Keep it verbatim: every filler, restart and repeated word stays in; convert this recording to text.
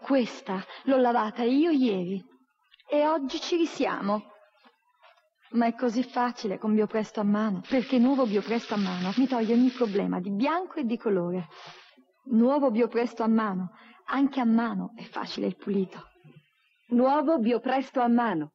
Questa l'ho lavata io ieri e oggi ci risiamo. Ma è così facile con Biopresto a mano, perché nuovo Biopresto a mano mi toglie ogni problema di bianco e di colore. Nuovo Biopresto a mano, anche a mano è facile il pulito. Nuovo Biopresto a mano.